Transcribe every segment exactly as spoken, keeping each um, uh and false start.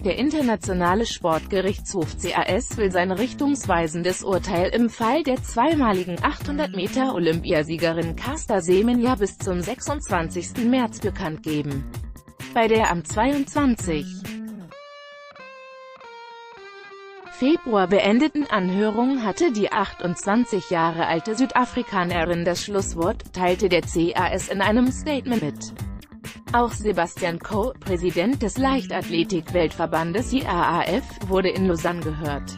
Der Internationale Sportgerichtshof C A S will sein richtungsweisendes Urteil im Fall der zweimaligen achthundert Meter Olympiasiegerin Caster Semenya bis zum sechsundzwanzigsten März bekannt geben. Bei der am zweiundzwanzigsten Februar beendeten Anhörung hatte die achtundzwanzig Jahre alte Südafrikanerin das Schlusswort, teilte der C A S in einem Statement mit. Auch Sebastian Coe, Präsident des Leichtathletik-Weltverbandes I A A F, wurde in Lausanne gehört.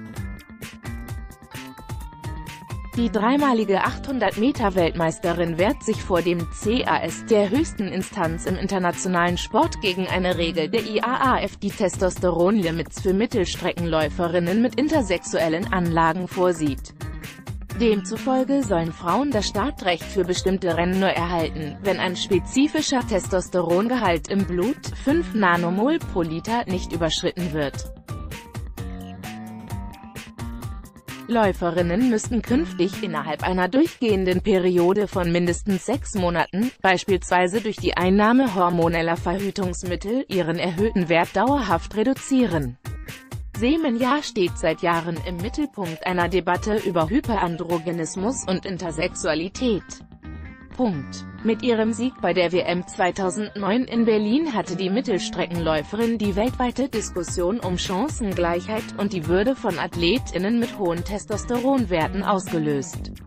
Die dreimalige achthundert Meter Weltmeisterin wehrt sich vor dem C A S, der höchsten Instanz im internationalen Sport, gegen eine Regel der I A A F, die Testosteronlimits für Mittelstreckenläuferinnen mit intersexuellen Anlagen vorsieht. Demzufolge sollen Frauen das Startrecht für bestimmte Rennen nur erhalten, wenn ein spezifischer Testosterongehalt im Blut, fünf Nanomol pro Liter, nicht überschritten wird. Läuferinnen müssten künftig innerhalb einer durchgehenden Periode von mindestens sechs Monaten, beispielsweise durch die Einnahme hormoneller Verhütungsmittel, ihren erhöhten Wert dauerhaft reduzieren. Semenya steht seit Jahren im Mittelpunkt einer Debatte über Hyperandrogenismus und Intersexualität. Punkt. Mit ihrem Sieg bei der W M zweitausendneun in Berlin hatte die Mittelstreckenläuferin die weltweite Diskussion um Chancengleichheit und die Würde von AthletInnen mit hohen Testosteronwerten ausgelöst.